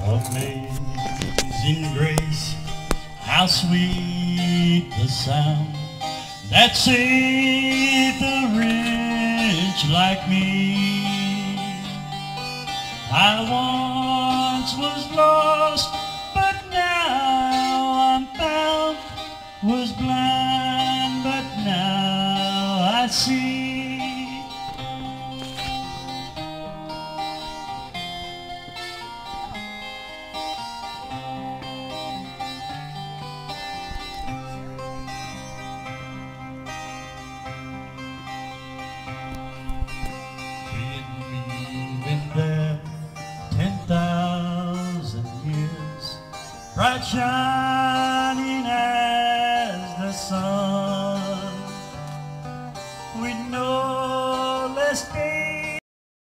Amazing grace, how sweet the sound that saved a wretch like me. I once was lost, but now I'm found, was blind, but now I see. There 10,000 years, bright shining as the sun, with no less days